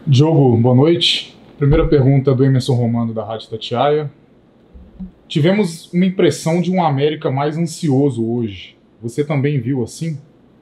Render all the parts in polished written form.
Diogo, boa noite. Primeira pergunta do Emerson Romano, da Rádio Itatiaia. Tivemos uma impressão de um América mais ansioso hoje. Você também viu assim?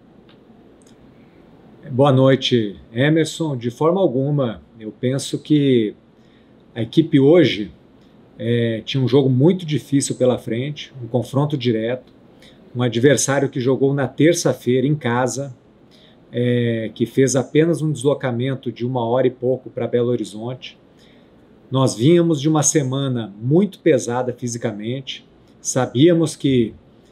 Boa noite, Emerson. De forma alguma, eu penso que a equipe hoje tinha um jogo muito difícil pela frente, um confronto direto, um adversário que jogou na terça-feira em casa, que fez apenas um deslocamento de 1 hora e pouco para Belo Horizonte. Nós vínhamos de uma semana muito pesada fisicamente, sabíamos que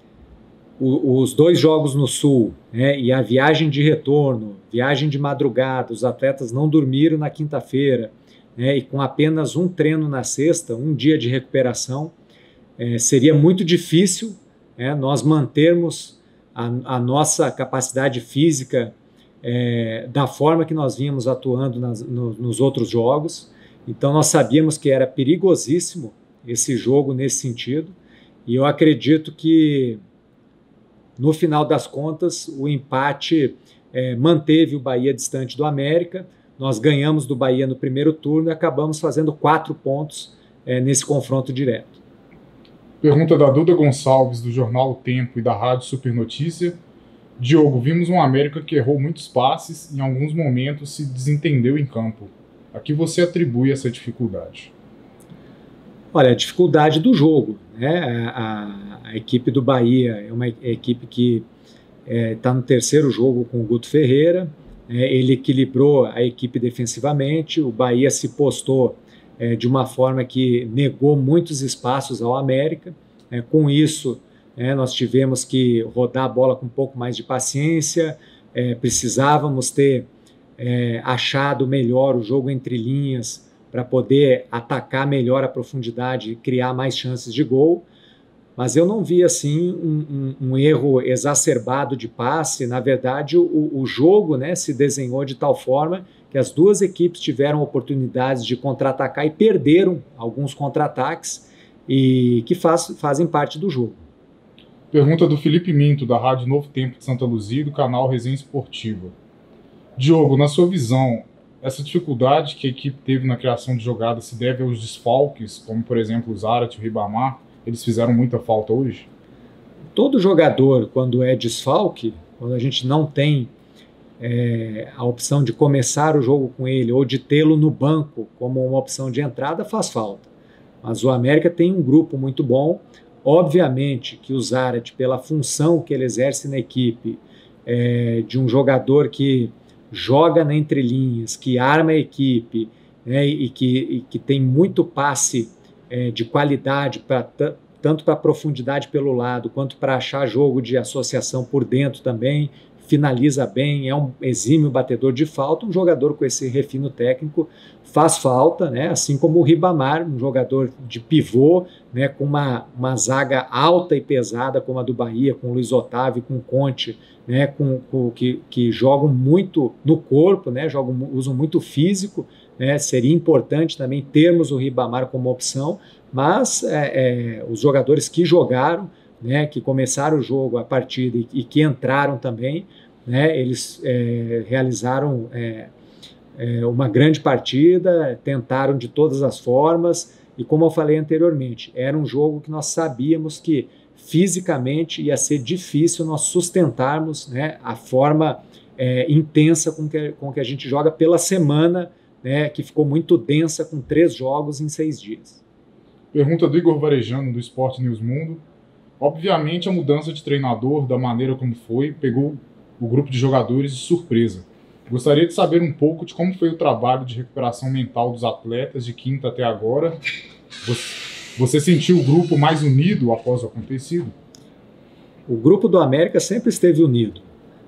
os 2 jogos no Sul, e a viagem de retorno, viagem de madrugada, os atletas não dormiram na quinta-feira, e com apenas um treino na sexta, um dia de recuperação, seria muito difícil nós mantermos a nossa capacidade física da forma que nós vínhamos atuando nos outros jogos. Então nós sabíamos que era perigosíssimo esse jogo nesse sentido, e eu acredito que no final das contas o empate manteve o Bahia distante do América. Nós ganhamos do Bahia no primeiro turno e acabamos fazendo 4 pontos nesse confronto direto. Pergunta da Duda Gonçalves, do jornal O Tempo e da Rádio Super Notícia. Diogo, vimos um América que errou muitos passes e em alguns momentos se desentendeu em campo. A que você atribui essa dificuldade? Olha, a dificuldade do jogo, a equipe do Bahia é uma equipe que está no terceiro jogo com o Guto Ferreira, ele equilibrou a equipe defensivamente, o Bahia se postou de uma forma que negou muitos espaços ao América, com isso nós tivemos que rodar a bola com um pouco mais de paciência, precisávamos ter achado melhor o jogo entre linhas para poder atacar melhor a profundidade e criar mais chances de gol, mas eu não vi assim um erro exacerbado de passe. Na verdade, o jogo se desenhou de tal forma que as duas equipes tiveram oportunidades de contra-atacar e perderam alguns contra-ataques e que fazem parte do jogo. Pergunta do Felipe Minto, da Rádio Novo Tempo de Santa Luzia e do canal Resenha Esportiva. Diogo, na sua visão, essa dificuldade que a equipe teve na criação de jogadas se deve aos desfalques, como por exemplo o Zárate e o Ribamar? Eles fizeram muita falta hoje? Todo jogador, quando é desfalque, quando a gente não tem a opção de começar o jogo com ele ou de tê-lo no banco como uma opção de entrada, faz falta. Mas o América tem um grupo muito bom. Obviamente que o Zárate, pela função que ele exerce na equipe, de um jogador que joga na entrelinhas, que arma a equipe, e que tem muito passe de qualidade, tanto para profundidade pelo lado, quanto para achar jogo de associação por dentro também, finaliza bem, é um exímio batedor de falta. Um jogador com esse refino técnico faz falta, assim como o Ribamar, um jogador de pivô, com uma zaga alta e pesada como a do Bahia, com o Luiz Otávio, com o Conte, que jogam muito no corpo, usam muito físico. Seria importante também termos o Ribamar como opção, mas os jogadores que jogaram, que começaram o jogo, a partida, e que entraram também, eles realizaram uma grande partida, tentaram de todas as formas, e como eu falei anteriormente, era um jogo que nós sabíamos que fisicamente ia ser difícil nós sustentarmos a forma intensa com que a gente joga pela semana, que ficou muito densa, com 3 jogos em 6 dias. Pergunta do Igor Varejano, do Esporte News Mundo. Obviamente a mudança de treinador, da maneira como foi, pegou o grupo de jogadores de surpresa. Gostaria de saber um pouco de como foi o trabalho de recuperação mental dos atletas de quinta até agora. Você sentiu o grupo mais unido após o acontecido? O grupo do América sempre esteve unido.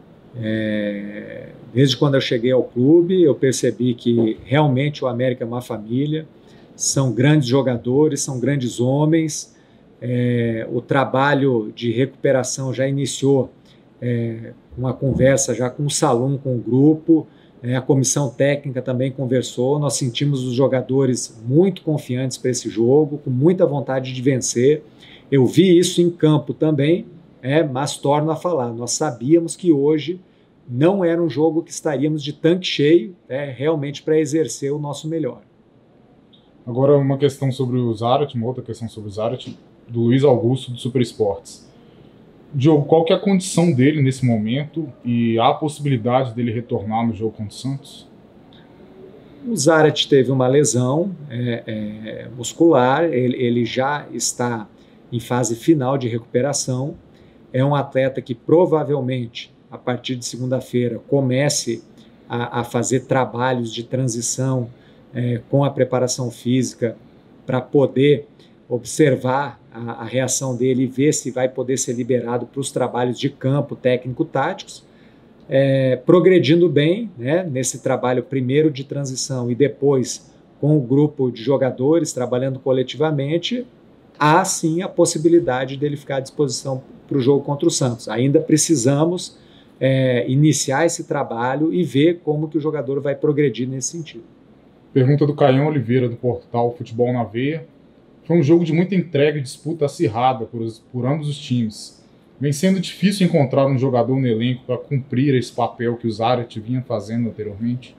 Desde quando eu cheguei ao clube, eu percebi que realmente o América é uma família, são grandes jogadores, são grandes homens. O trabalho de recuperação já iniciou uma conversa já com o salão, com o grupo, a comissão técnica também conversou. Nós sentimos os jogadores muito confiantes para esse jogo, com muita vontade de vencer. Eu vi isso em campo também, mas torno a falar, nós sabíamos que hoje não era um jogo que estaríamos de tanque cheio, realmente para exercer o nosso melhor. Agora uma questão sobre o Zarate, uma outra questão sobre o Zarate, do Luiz Augusto do Super Esportes. Diogo, qual que é a condição dele nesse momento e há a possibilidade dele retornar no jogo contra o Santos? O Zarate teve uma lesão muscular, ele já está em fase final de recuperação, é um atleta que provavelmente, a partir de segunda-feira, comece a fazer trabalhos de transição com a preparação física para poder observar a reação dele e ver se vai poder ser liberado para os trabalhos de campo técnico-táticos, progredindo bem, né, nesse trabalho primeiro de transição e depois com o grupo de jogadores trabalhando coletivamente, há sim a possibilidade dele ficar à disposição para o jogo contra o Santos. Ainda precisamos iniciar esse trabalho e ver como que o jogador vai progredir nesse sentido. Pergunta do Caião Oliveira, do portal Futebol na Veia. Foi um jogo de muita entrega e disputa acirrada por ambos os times. Vem sendo difícil encontrar um jogador no elenco para cumprir esse papel que o Zarate vinha fazendo anteriormente?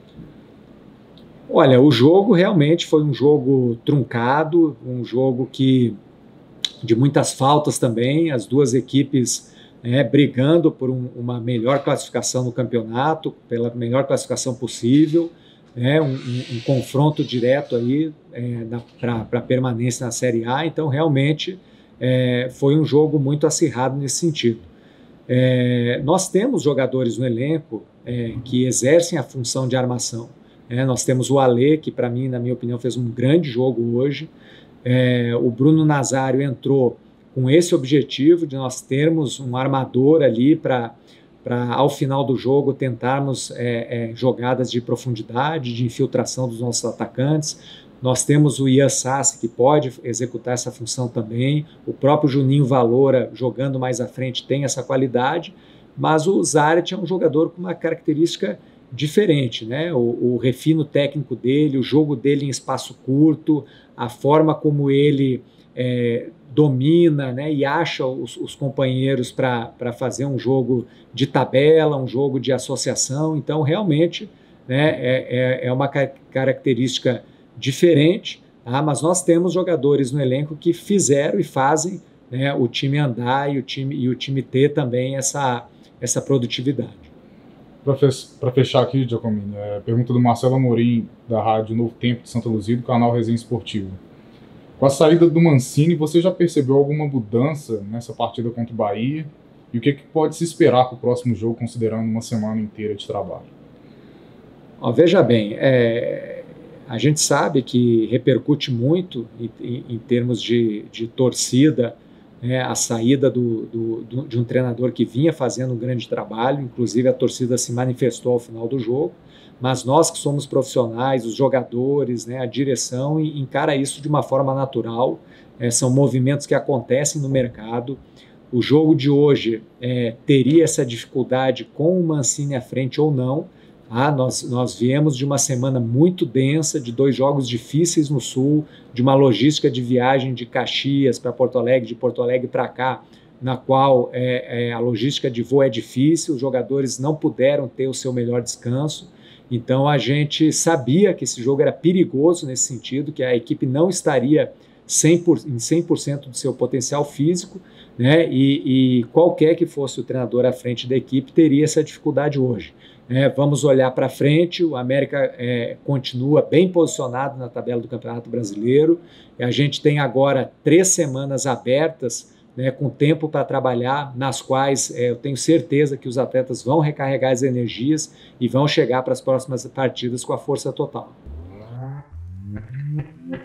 Olha, o jogo realmente foi um jogo truncado, um jogo de muitas faltas também, as duas equipes brigando por uma melhor classificação no campeonato, pela melhor classificação possível, um confronto direto aí para permanência na Série A, então realmente foi um jogo muito acirrado nesse sentido. Nós temos jogadores no elenco que exercem a função de armação. Nós temos o Alê, que para mim, na minha opinião, fez um grande jogo hoje. O Bruno Nazário entrou com esse objetivo de nós termos um armador ali para ao final do jogo tentarmos jogadas de profundidade, de infiltração dos nossos atacantes. Nós temos o Ian Sassi, que pode executar essa função também. O próprio Juninho Valora, jogando mais à frente, tem essa qualidade. Mas o Zarate é um jogador com uma característica diferente, né? O refino técnico dele, o jogo dele em espaço curto, a forma como ele domina, né, e acha os companheiros para fazer um jogo de tabela, um jogo de associação. Então, realmente, né, é uma característica diferente, tá? Mas nós temos jogadores no elenco que fizeram e fazem, né, o time andar e o time ter também essa produtividade. Para fechar aqui, Giacomini, pergunta do Marcelo Amorim, da Rádio Novo Tempo de Santa Luzia, do canal Resenha Esportiva. Com a saída do Mancini, você já percebeu alguma mudança nessa partida contra o Bahia? E o que pode se esperar para o próximo jogo, considerando uma semana inteira de trabalho? Veja bem, a gente sabe que repercute muito em termos de torcida, a saída de um treinador que vinha fazendo um grande trabalho, inclusive a torcida se manifestou ao final do jogo, mas nós que somos profissionais, os jogadores, a direção, encara isso de uma forma natural, são movimentos que acontecem no mercado. O jogo de hoje teria essa dificuldade com o Mancini à frente ou não. Nós viemos de uma semana muito densa, de 2 jogos difíceis no Sul, de uma logística de viagem de Caxias para Porto Alegre, de Porto Alegre para cá, na qual a logística de voo é difícil, os jogadores não puderam ter o seu melhor descanso. Então a gente sabia que esse jogo era perigoso nesse sentido, que a equipe não estaria em 100% do seu potencial físico, né? E qualquer que fosse o treinador à frente da equipe teria essa dificuldade hoje. Vamos olhar para frente, o América continua bem posicionado na tabela do Campeonato Brasileiro, a gente tem agora 3 semanas abertas, né, com tempo para trabalhar, nas quais eu tenho certeza que os atletas vão recarregar as energias e vão chegar para as próximas partidas com a força total.